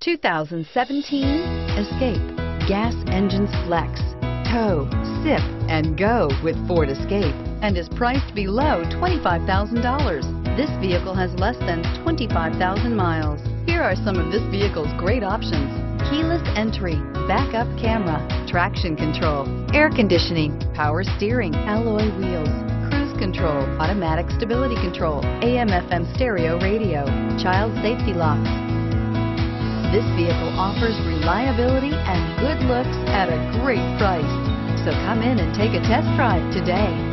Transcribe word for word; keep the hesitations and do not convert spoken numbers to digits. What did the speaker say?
two thousand seventeen Escape. Gas engines flex, tow, sip, and go with Ford Escape, and is priced below twenty-five thousand dollars. This vehicle has less than twenty-five thousand miles. Here are some of this vehicle's great options: keyless entry, backup camera, traction control, air conditioning, power steering, alloy wheels, cruise control, automatic stability control, A M F M stereo radio, child safety locks. This vehicle offers reliability and good looks at a great price. So come in and take a test drive today.